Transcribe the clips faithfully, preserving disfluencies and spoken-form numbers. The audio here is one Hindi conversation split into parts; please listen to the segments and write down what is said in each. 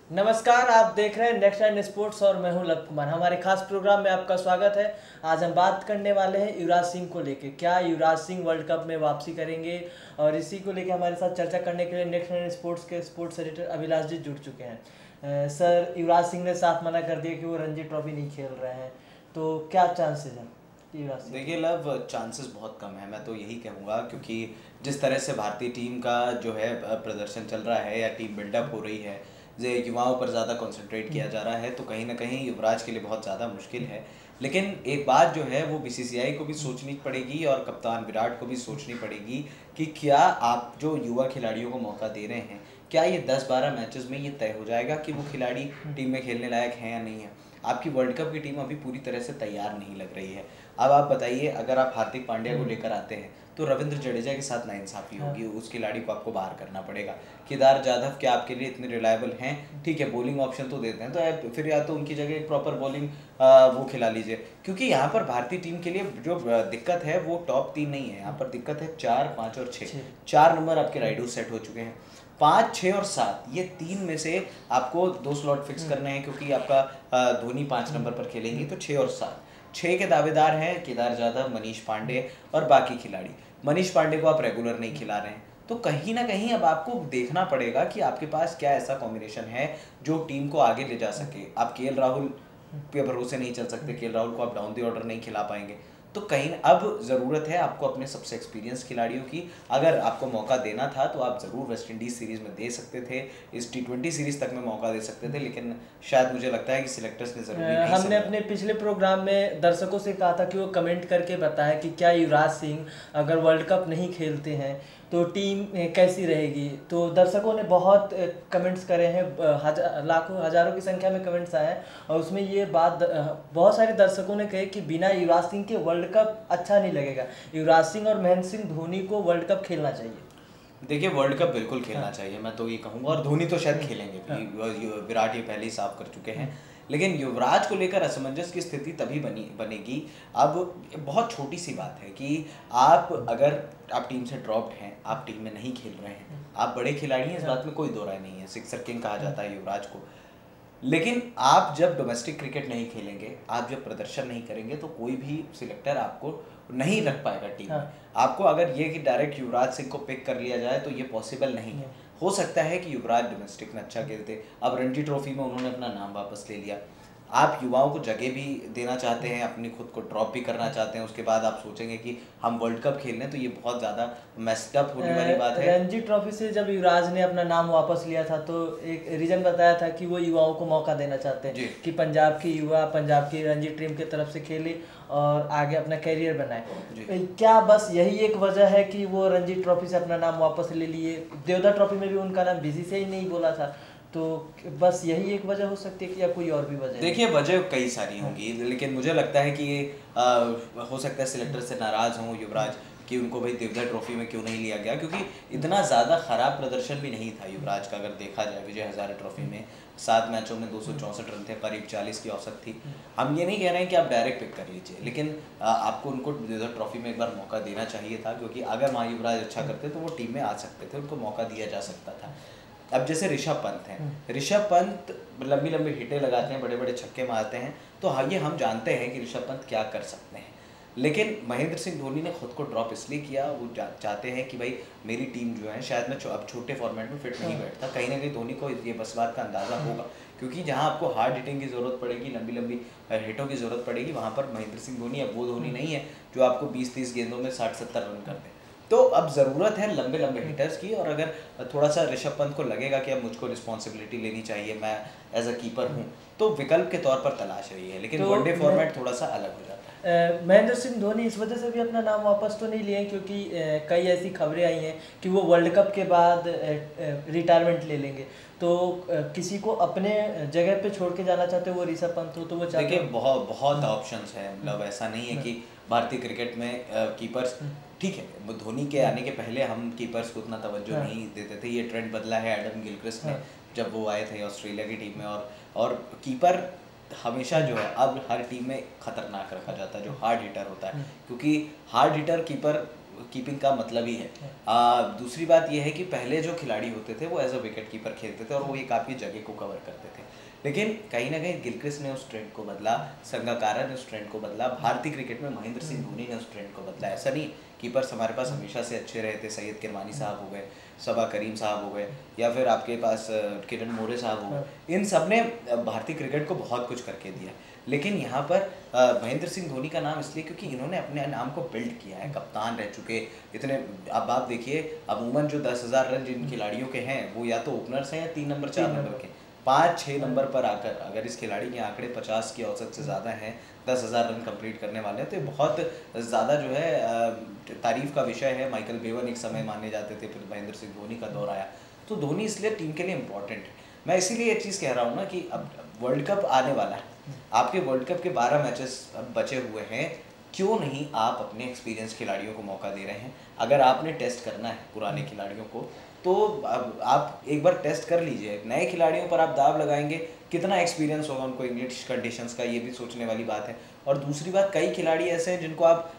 नमस्कार, आप देख रहे हैं नेक्स्ट नाइन स्पोर्ट्स और मैं हूं लव कुमार। हमारे खास प्रोग्राम में आपका स्वागत है। आज हम बात करने वाले हैं युवराज सिंह को लेके। क्या युवराज सिंह वर्ल्ड कप में वापसी करेंगे? और इसी को लेके हमारे साथ चर्चा करने के लिए नेक्स्ट नाइन स्पोर्ट्स के स्पोर्ट्स एडिटर अभिलाष जी जुड़ चुके हैं। अ, सर, युवराज सिंह ने साफ मना कर दिया कि वो रणजी ट्रॉफी नहीं खेल रहे हैं, तो क्या चांसेस हैं युवराज सिंह? देखिए लव, चांसेस बहुत कम है, मैं तो यही कहूँगा, क्योंकि जिस तरह से भारतीय टीम का जो है प्रदर्शन चल रहा है या टीम बिल्डअप हो रही है, जो युवाओं पर ज़्यादा कंसंट्रेट किया जा रहा है, तो कहीं ना कहीं युवराज के लिए बहुत ज़्यादा मुश्किल है। लेकिन एक बात जो है वो बीसीसीआई को भी सोचनी पड़ेगी और कप्तान विराट को भी सोचनी पड़ेगी कि क्या आप जो युवा खिलाड़ियों को मौका दे रहे हैं, क्या ये दस बारह मैचेस में ये तय हो जाएगा कि वो खिलाड़ी टीम में खेलने लायक हैं या नहीं है। आपकी वर्ल्ड कप की टीम अभी पूरी तरह से तैयार नहीं लग रही है। अब आप बताइए, अगर आप हार्दिक पांड्या को लेकर आते हैं तो रविंद्र जडेजा के साथ नाइंसाफी होगी, उस खिलाड़ी को आपको बाहर करना पड़ेगा। केदार जाधव क्या आपके लिए इतने रिलायबल हैं? ठीक है, बॉलिंग ऑप्शन तो देते हैं, तो आप फिर या तो उनकी जगह एक प्रॉपर बॉलिंग वो खिला लीजिए, क्योंकि यहाँ पर भारतीय टीम के लिए जो दिक्कत है वो टॉप तीन नहीं है, यहाँ पर दिक्कत है चार, पाँच और छः। चार नंबर आपके राइडर्स सेट हो चुके हैं। पाँच, छः और सात, ये तीन में से आपको दो स्लॉट फिक्स करने हैं, क्योंकि आपका धोनी पाँच नंबर पर खेलेंगे, तो छः और सात। छः के दावेदार हैं केदार जाधव, मनीष पांडे और बाकी खिलाड़ी। मनीष पांडे को आप रेगुलर नहीं खिला रहे हैं, तो कहीं ना कहीं अब आपको देखना पड़ेगा कि आपके पास क्या ऐसा कॉम्बिनेशन है जो टीम को आगे ले जा सके। आप केएल राहुल पे भरोसे नहीं चल सकते, केएल राहुल को आप डाउन द ऑर्डर नहीं खिला पाएंगे, तो कहीं अब ज़रूरत है आपको अपने सबसे एक्सपीरियंस खिलाड़ियों की। अगर आपको मौका देना था तो आप ज़रूर वेस्ट इंडीज़ सीरीज़ में दे सकते थे, इस टी ट्वेंटी सीरीज़ तक में मौका दे सकते थे, लेकिन शायद मुझे लगता है कि सिलेक्टर्स ने ज़रूरी नहीं हमने अपने पिछले प्रोग्राम में दर्शकों से कहा था कि वो कमेंट करके बताएं कि क्या युवराज सिंह अगर वर्ल्ड कप नहीं खेलते हैं तो टीम कैसी रहेगी। तो दर्शकों ने बहुत कमेंट्स करे हैं, हजार लाखों हज़ारों की संख्या में कमेंट्स आए हैं, और उसमें ये बात बहुत सारे दर्शकों ने कही कि बिना युवराज सिंह के वर्ल्ड कप अच्छा नहीं लगेगा। युवराज सिंह और महेंद्र सिंह धोनी को वर्ल्ड कप खेलना चाहिए। देखिए, वर्ल्ड कप बिल्कुल खेलना हाँ। चाहिए, मैं तो ये कहूँगा, और धोनी तो शायद खेलेंगे भी, हाँ। विराट ये पहले ही साफ कर चुके हैं, लेकिन युवराज को लेकर असमंजस की स्थिति तभी बनी बनेगी। अब बहुत छोटी सी बात है कि आप अगर आप टीम से ड्रॉप्ड हैं, आप टीम में नहीं खेल रहे हैं, आप बड़े खिलाड़ी हैं, इस बात में कोई दो राय नहीं है, सिक्सर किंग कहा जाता है युवराज को, लेकिन आप जब डोमेस्टिक क्रिकेट नहीं खेलेंगे, आप जब प्रदर्शन नहीं करेंगे, तो कोई भी सिलेक्टर आपको नहीं रख पाएगा टीम हाँ। में। आपको अगर ये कि डायरेक्ट युवराज सिंह को पिक कर लिया जाए तो ये पॉसिबल नहीं है। हो सकता है कि युवराज डोमेस्टिक में अच्छा खेलते, अब रणजी ट्रॉफी में उन्होंने अपना नाम वापस ले लिया, आप युवाओं को जगह भी देना चाहते हैं, अपनी खुद को ड्रॉप भी करना चाहते हैं, उसके बाद आप सोचेंगे कि हम वर्ल्ड कप खेल लें, तो ये बहुत ज़्यादा मेस्ड अप होने वाली बात है। रणजी ट्रॉफी से जब युवराज ने अपना नाम वापस लिया था तो एक रीज़न बताया था कि वो युवाओं को मौका देना चाहते हैं कि पंजाब की युवा पंजाब की रणजी टीम की तरफ से खेले और आगे अपना कैरियर बनाए। क्या बस यही एक वजह है कि वो रणजी ट्रॉफी से अपना नाम वापस ले लिए? देवधा ट्रॉफी में भी उनका नाम बिजी से ही नहीं बोला था, तो बस यही एक वजह हो सकती है कि या कोई और भी वजह? देखिए, वजह कई सारी होंगी, लेकिन मुझे लगता है कि आ, हो सकता है सिलेक्टर से नाराज़ हों युवराज कि उनको भाई देवधा ट्रॉफी में क्यों नहीं लिया गया, क्योंकि इतना ज़्यादा ख़राब प्रदर्शन भी नहीं था युवराज का। अगर देखा जाए विजय हज़ारे ट्रॉफी में सात मैचों में दो सौ चौंसठ रन थे, करीब चालीस की औसत थी। हम ये नहीं कह रहे हैं कि आप डायरेक्ट पिक कर लीजिए, लेकिन आ, आपको उनको देवधा ट्रॉफी में एक बार मौका देना चाहिए था, क्योंकि अगर वहाँ युवराज अच्छा करते तो वो टीम में आ सकते थे, उनको मौका दिया जा सकता था। अब जैसे ऋषभ पंत हैं, ऋषभ पंत लंबी लंबी हिटें लगाते हैं, बड़े बड़े छक्के मारते हैं, तो हाँ ये हम जानते हैं कि ऋषभ पंत क्या कर सकते हैं, लेकिन महेंद्र सिंह धोनी ने खुद को ड्रॉप इसलिए किया, वो चाहते हैं कि भाई मेरी टीम जो है, शायद मैं अब छोटे फॉर्मेट में फिट नहीं बैठता, कहीं ना कहीं धोनी को ये बस बात का अंदाज़ा होगा, क्योंकि जहाँ आपको हार्ड हिटिंग की ज़रूरत पड़ेगी, लंबी लंबी हिटों की ज़रूरत पड़ेगी, वहाँ पर महेंद्र सिंह धोनी अब वो धोनी नहीं है जो आपको बीस तीस गेंदों में साठ सत्तर रन कर दे। तो अब ज़रूरत है लंबे लंबे हिटर्स की, और अगर थोड़ा सा ऋषभ पंत को लगेगा कि अब मुझको रिस्पॉन्सिबिलिटी लेनी चाहिए, मैं एज अ कीपर हूँ, तो विकल्प के तौर पर तलाश रही है, लेकिन वनडे तो फॉर्मेट थोड़ा सा अलग हो जाता है। महेंद्र सिंह धोनी इस वजह से भी अपना नाम वापस तो नहीं लिए, क्योंकि कई ऐसी खबरें आई हैं कि वो वर्ल्ड कप के बाद रिटायरमेंट ले लेंगे, तो किसी को अपने जगह पे छोड़ के जाना चाहते हो, वो ऋषभ पंत हो तो वो चाहते देखिए बहुत बहुत ऑप्शंस हैं, मतलब ऐसा नहीं है कि भारतीय क्रिकेट में कीपर्स, ठीक है धोनी के आने के पहले हम कीपर्स को उतना तवज्जो हाँ। नहीं देते थे, ये ट्रेंड बदला है एडम गिलक्रिस्ट ने हाँ। जब वो आए थे ऑस्ट्रेलिया की टीम में, और और कीपर हमेशा जो है अब हर टीम में खतरनाक रखा जाता है, जो हार्ड हिटर होता है, क्योंकि हार्ड हिटर कीपर कीपिंग का मतलब ही है। आ, दूसरी बात यह है कि पहले जो खिलाड़ी होते थे वो एज अ विकेट कीपर खेलते थे और वो एक आपकी जगह को कवर करते थे, लेकिन कहीं ना कहीं गिलक्रिस्ट ने उस ट्रेंड को बदला, संगकारा ने उस ट्रेंड को बदला, भारतीय क्रिकेट में महेंद्र सिंह धोनी ने उस ट्रेंड को बदला। ऐसा नहीं कीपर्स हमारे पास हमेशा से अच्छे रहे थे, सैयद किरमानी साहब हो गए, सबा करीम साहब हो गए, या फिर आपके पास किरण मोरे साहब हो गए, इन सब ने भारतीय क्रिकेट को बहुत कुछ करके दिया। लेकिन यहाँ पर महेंद्र सिंह धोनी का नाम इसलिए क्योंकि इन्होंने अपने नाम को बिल्ड किया है, कप्तान रह चुके इतने। अब आप देखिए अमूमन जो दस हज़ार रन जिन खिलाड़ियों के हैं वो या तो ओपनर्स हैं या तीन नंबर चार नंबर के, पाँच छः नंबर पर आकर अगर इस खिलाड़ी के आंकड़े पचास की औसत से ज़्यादा हैं, दस हज़ार रन कंप्लीट करने वाले हैं, तो ये बहुत ज़्यादा जो है तारीफ़ का विषय है। माइकल बेवन एक समय माने जाते थे, फिर महेंद्र सिंह धोनी का दौर आया, तो धोनी इसलिए टीम के लिए इम्पोर्टेंट है। मैं इसीलिए ये चीज़ कह रहा हूँ ना कि अब वर्ल्ड कप आने वाला है, आपके वर्ल्ड कप के बारह मैचेस बचे हुए हैं, क्यों नहीं आप अपने एक्सपीरियंस खिलाड़ियों को मौका दे रहे हैं। अगर आपने टेस्ट करना है पुराने खिलाड़ियों को तो अब आप एक बार टेस्ट कर लीजिए। नए खिलाड़ियों पर आप दाव लगाएंगे, कितना एक्सपीरियंस होगा उनको इंग्लिश कंडीशंस का, ये भी सोचने वाली बात है। और दूसरी बात, कई खिलाड़ी ऐसे हैं जिनको आप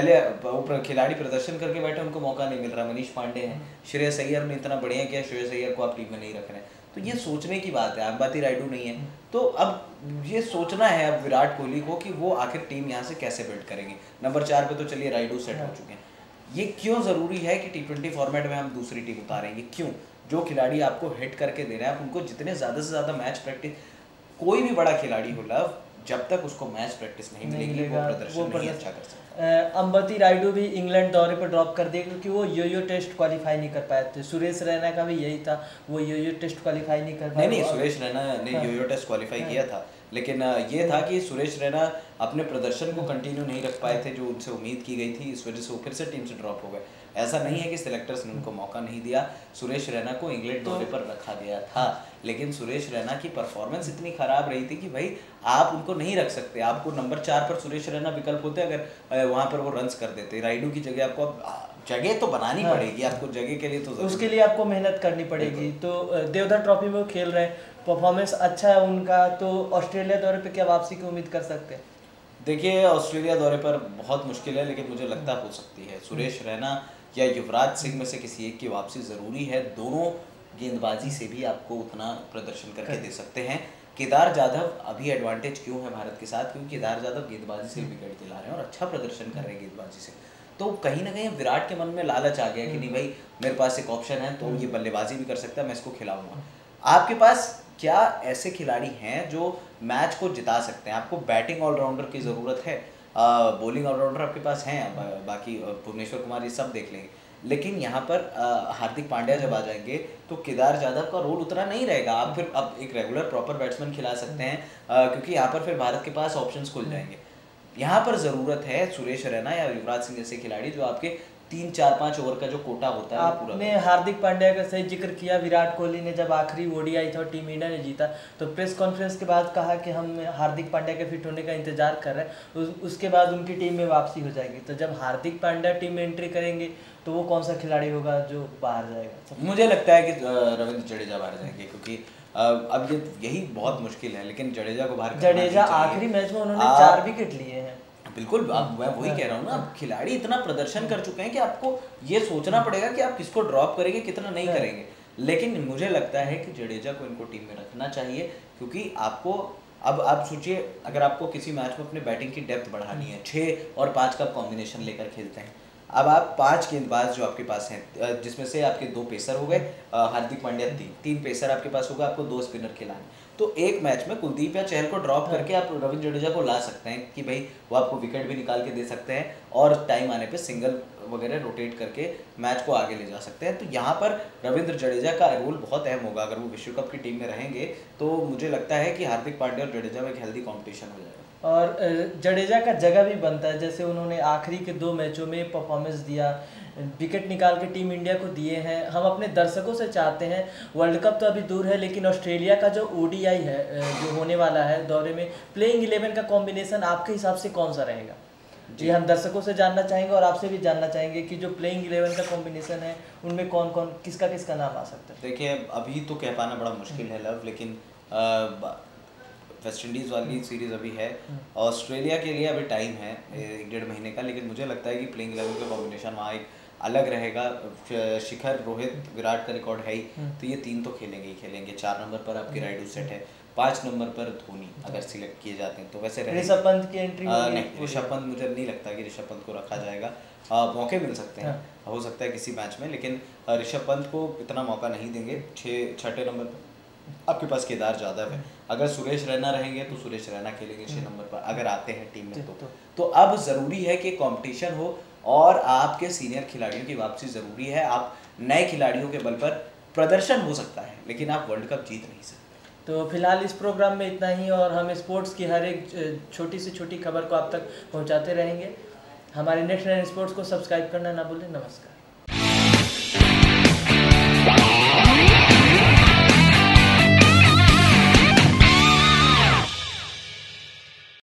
पहले खिलाड़ी प्रदर्शन करके बैठे, उनको मौका नहीं मिल रहा। मनीष पांडे हैं, श्रेयस अय्यर ने इतना बढ़िया किया, श्रेयस अय्यर को आप टीम में नहीं रख रहे हैं, तो ये सोचने की बात है। अंबाती रायडू नहीं है, तो अब ये सोचना है अब विराट कोहली को कि वो आखिर टीम यहाँ से कैसे बिल्ड करेंगे। नंबर चार पे तो चलिए रायडू सेट हो चुके हैं, ये क्यों ज़रूरी है कि टी ट्वेंटी फॉर्मेट में हम दूसरी टीम उतारेंगे? क्यों? जो खिलाड़ी आपको हिट करके दे रहे हैं, आप उनको जितने ज़्यादा से ज़्यादा मैच प्रैक्टिस, कोई भी बड़ा खिलाड़ी हो लव, जब तक उसको मैच प्रैक्टिस नहीं मिलेगी वो प्रदर्शन नहीं अच्छा कर सकता। अंबती रायडू भी इंग्लैंड दौरे पर ड्रॉप कर दिए क्योंकि वो यो यो टेस्ट क्वालिफाई नहीं कर पाए थे। सुरेश रैना का भी यही था, वो यो यो टेस्ट क्वालिफाई नहीं कर पाए। नहीं नहीं सुरेश रैना ने हाँ, यो यो टेस्ट क्वालिफाई हाँ, किया था, लेकिन ये था कि सुरेश रैना अपने प्रदर्शन को कंटिन्यू नहीं रख पाए थे जो उनसे उम्मीद की गई थी, इस वजह से वो फिर से टीम से ड्रॉप हो गए। ऐसा नहीं है कि सिलेक्टर्स ने उनको मौका नहीं दिया, सुरेश रैना को इंग्लैंड दौरे पर रखा गया था, लेकिन सुरेश रैना की परफॉर्मेंस इतनी ख़राब रही थी कि भाई आप उनको नहीं रख सकते। आपको नंबर चार पर सुरेश रैना विकल्प होते अगर वहाँ पर वो रन्स कर देते। राइडू की जगह आपको जगह तो बनानी हाँ, पड़ेगी, आपको जगह के लिए तो उसके लिए आपको मेहनत करनी पड़ेगी। तो देवधर ट्रॉफी में वो खेल रहे हैं, परफॉर्मेंस अच्छा है उनका, तो ऑस्ट्रेलिया दौरे पे क्या वापसी की उम्मीद कर सकते हैं? देखिए ऑस्ट्रेलिया दौरे पर बहुत मुश्किल है, लेकिन मुझे लगता हो सकती है। सुरेश रैना या युवराज सिंह में से किसी एक की वापसी ज़रूरी है। दोनों गेंदबाजी से भी आपको उतना प्रदर्शन करके दे सकते हैं। केदार जाधव अभी एडवांटेज क्यों है भारत के साथ? क्योंकि केदार जाधव गेंदबाजी से विकेट दिला रहे हैं और अच्छा प्रदर्शन कर रहे हैं गेंदबाजी से, तो कहीं ना कहीं विराट के मन में लालच आ गया कि नहीं भाई मेरे पास एक ऑप्शन है, तो ये बल्लेबाजी भी कर सकता है, मैं इसको खिलाऊंगा। आपके पास क्या ऐसे खिलाड़ी हैं जो मैच को जिता सकते हैं? आपको बैटिंग ऑलराउंडर की ज़रूरत है, बॉलिंग ऑलराउंडर आपके पास हैं, बाकी भुवनेश्वर कुमार ये सब देख लेंगे, लेकिन यहाँ पर हार्दिक पांड्या जब आ जाएंगे तो केदार जाधव का रोल उतना नहीं रहेगा। आप फिर अब एक रेगुलर प्रॉपर बैट्समैन खिला सकते हैं, क्योंकि यहाँ पर फिर भारत के पास ऑप्शंस खुल जाएंगे। यहाँ पर ज़रूरत है सुरेश रैना या युवराज सिंह जैसे खिलाड़ी जो आपके तीन चार पाँच ओवर का जो कोटा होता है। आपने हार्दिक पांड्या का सही जिक्र किया। विराट कोहली ने जब आखिरी ओडीआई था और टीम इंडिया ने जीता तो प्रेस कॉन्फ्रेंस के बाद कहा कि हम हार्दिक पांड्या के फिट होने का इंतजार कर रहे हैं, उस, उसके बाद उनकी टीम में वापसी हो जाएगी। तो जब हार्दिक पांड्या टीम में एंट्री करेंगे तो वो कौन सा खिलाड़ी होगा जो बाहर जाएगा? मुझे लगता है कि रविंद्र जडेजा बाहर जाएंगे, क्योंकि अब ये यही बहुत मुश्किल है, लेकिन जडेजा को बाहर, जडेजा आखिरी मैच में उन्होंने चार विकेट लिए हैं। बिल्कुल, अब मैं वही कह रहा हूँ ना, खिलाड़ी इतना प्रदर्शन कर चुके हैं कि आपको ये सोचना पड़ेगा कि आप किसको ड्रॉप करेंगे, कितना नहीं करेंगे। लेकिन मुझे लगता है कि जडेजा को इनको टीम में रखना चाहिए, क्योंकि आपको अब आप सोचिए अगर आपको किसी मैच में अपने बैटिंग की डेप्थ बढ़ानी है, छः और पाँच का कॉम्बिनेशन लेकर खेलते हैं, अब आप पांच गेंदबाज जो आपके पास हैं, जिसमें से आपके दो पेसर हो गए, हार्दिक पांड्या तीन तीन पेसर आपके पास होगा, आपको दो स्पिनर खिलाने, तो एक मैच में कुलदीप या चहल को ड्रॉप करके आप रविंद्र जडेजा को ला सकते हैं कि भाई वो आपको विकेट भी निकाल के दे सकते हैं और टाइम आने पे सिंगल वगैरह रोटेट करके मैच को आगे ले जा सकते हैं। तो यहाँ पर रविंद्र जडेजा का रोल बहुत अहम होगा। अगर वो विश्व कप की टीम में रहेंगे तो मुझे लगता है कि हार्दिक पांड्या और जडेजा में एक हेल्दी कॉम्पिटिशन हो जाएगा। और जडेजा का जगह भी बनता है, जैसे उन्होंने आखिरी के दो मैचों में परफॉर्मेंस दिया, विकेट निकाल के टीम इंडिया को दिए हैं। हम अपने दर्शकों से चाहते हैं, वर्ल्ड कप तो अभी दूर है, लेकिन ऑस्ट्रेलिया का जो ओडीआई है जो होने वाला है दौरे में, प्लेइंग इलेवन का कॉम्बिनेशन आपके हिसाब से कौन सा रहेगा? जी हम दर्शकों से जानना चाहेंगे और आपसे भी जानना चाहेंगे कि जो प्लेइंग इलेवन का कॉम्बिनेशन है उनमें कौन कौन किसका किसका नाम आ सकता है? देखिए अभी तो कह पाना बड़ा मुश्किल है लव, लेकिन वेस्ट इंडीज़ वाली सीरीज़ अभी है, ऑस्ट्रेलिया के लिए अभी टाइम है एक डेढ़ महीने का, लेकिन मुझे लगता है कि प्लेइंग इलेवन का कॉम्बिनेशन वहाँ एक अलग रहेगा। शिखर, रोहित, विराट का रिकॉर्ड है ही, तो ये तीन तो खेलेंगे ही खेलेंगे। चार नंबर पर आपकी राइडू सेट है, पाँच नंबर पर धोनी अगर सिलेक्ट किए जाते हैं तो वैसे ऋषभ पंत की एंट्री नहीं, ऋषभ पंत मुझे नहीं लगता कि ऋषभ पंत को रखा जाएगा। आ, मौके मिल सकते हैं, हाँ। हो सकता है किसी मैच में, लेकिन ऋषभ पंत को इतना मौका नहीं देंगे। छः छठे नंबर पर आपके पास केदार जाधव है, अगर सुरेश रैना रहेंगे तो सुरेश रैना खेलेंगे छः नंबर पर अगर आते हैं टीम में। तो तो अब ज़रूरी है कि कंपटीशन हो और आपके सीनियर खिलाड़ियों की वापसी ज़रूरी है। आप नए खिलाड़ियों के बल पर प्रदर्शन हो सकता है, लेकिन आप वर्ल्ड कप जीत नहीं सकते। तो फिलहाल इस प्रोग्राम में इतना ही, और हम स्पोर्ट्स की हर एक छोटी से छोटी खबर को आप तक पहुंचाते रहेंगे। हमारे नेक्स्ट नाइन स्पोर्ट्स को सब्सक्राइब करना ना भूलें। नमस्कार।